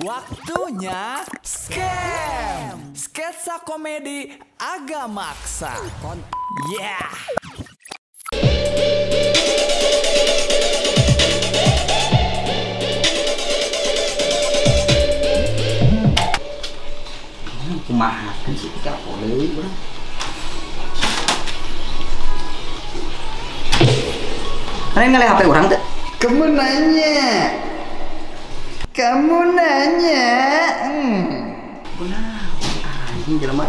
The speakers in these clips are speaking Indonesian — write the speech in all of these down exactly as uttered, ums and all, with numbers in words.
Waktunya scam. Sketsa komedi agak maksa. Yeah. Kumaha kan sih kita boleh bro. Kalian ngelih H P orang tuh? Kamu nanya. Kamu nanya. Hmm. Benar. Anjing jelema.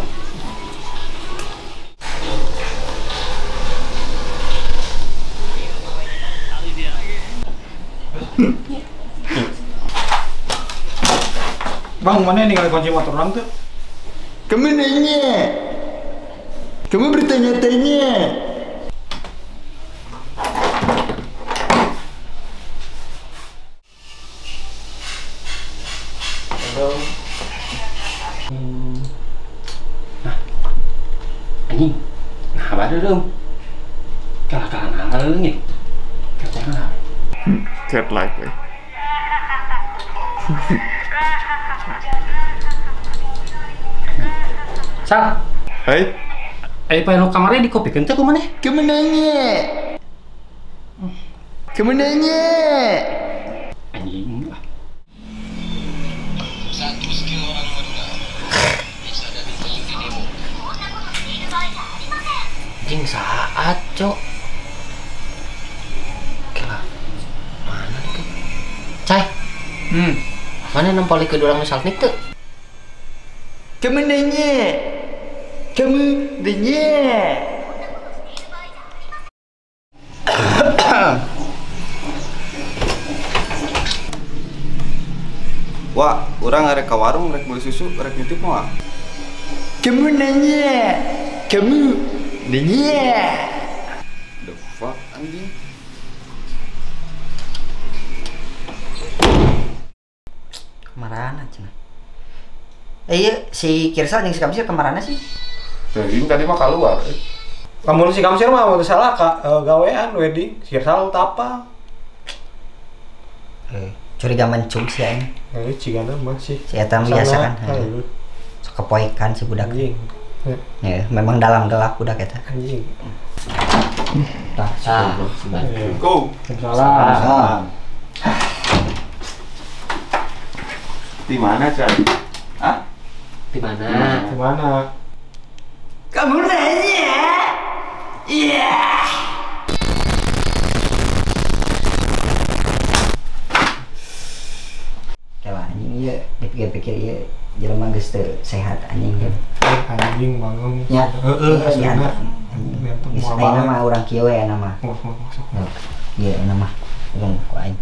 Bang, mana nih kali kunci motor orang tuh? Kamu nanya. Kamu bertanya-tanya. Halo. Hmm. Nah, anjing. Nah, baru dong. Kalah-kalah hal nih. Kata apa? Cat like eh. Sal. Hai. Ayo pengen kamarnya di kopi kentang kemana? Kamu nanya. Kamu nanya. Anjing lah. Satu skill orang Madura bisa dari penyanyi demo. Anjing saat, Cok. Kela. Mana nih, Cok? Cai. Hmm. Mana nempel ke dorang salnik tuh? Kamu nanya. Kamu nanya. Wah, orang ngarek ke warung, ngarek beli susu, ngarek nitip mau. Kamu nanya. Kamu nanya. The fuck anjing. Kemarahan aja. Eh iya, si Kirsal yang si Kamsir kemarahan sih? Jadi tadi mah keluar. Eh. Kamu si Kamsir mah mau salah kak uh, gawean wedding, si Kirsal apa? Eh, curiga mencung sih aing. Eh, cigana mah sih. Si Eta biasa kan. Heeh. So kepoikan si budak. Anjing. Ya, memang dalam gelap budak eta. Anjing. Tah, Ah, Go. Salah. Di mana, Chan? Hah? di mana? Gimana? Kamu nanya? Iya. Coba anjing iya, dipikir-pikir iya, jelema geus teu sehat anjing ya. Anjing bangun. Nya. Heeh, aslinya. Geus ayeuna mah urang kieu we nama. Masuk, masuk. Iya, nama. Urang ku aing.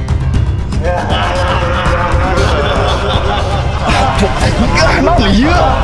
Yeah.